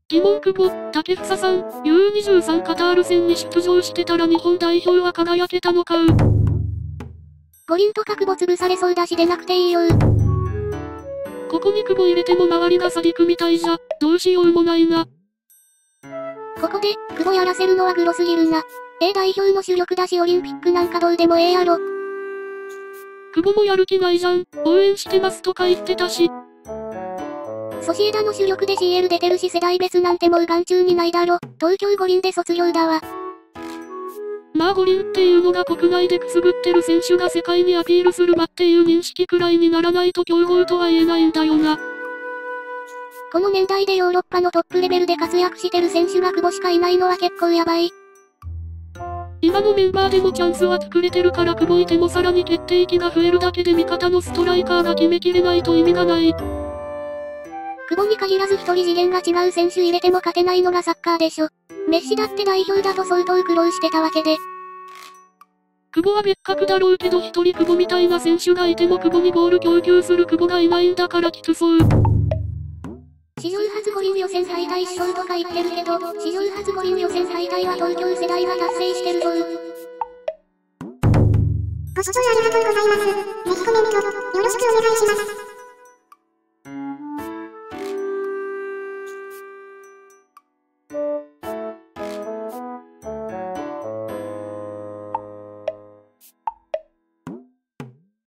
疑問久保、竹房さん、U23 カタール戦に出場してたら日本代表は輝けたのか五輪とか久保潰されそうだし出なくていいよここに久保入れても周りがサディクみたいじゃ、どうしようもないな。 ここで、久保やらせるのはグロすぎるな。A 代表の主力だしオリンピックなんかどうでもええやろ。 久保もやる気ないじゃん、応援してますとか言ってたし。 ソシエダの主力で CL 出てるし世代別なんてもう眼中にないだろ。東京五輪で卒業だわ。 まあ五輪っていうのが国内でくすぶってる選手が世界にアピールする場っていう認識くらいにならないと強豪とは言えないんだよな。 この年代でヨーロッパのトップレベルで活躍してる選手が久保しかいないのは結構やばい。 今のメンバーでもチャンスは作れてるから久保いてもさらに決定機が増えるだけで味方のストライカーが決めきれないと意味がない。 久保に限らず一人次元が違う選手入れても勝てないのがサッカーでしょ。メッシだって代表だと相当苦労してたわけで。 久保は別格だろうけど一人久保みたいな選手がいても久保にゴール供給する久保がいないんだからきつそう。 史上初五輪予選敗退しそうとか言ってるけど、史上初五輪予選敗退は東京世代が達成してるぞご視聴ありがとうございます。ぜひコメント、よろしくお願いします。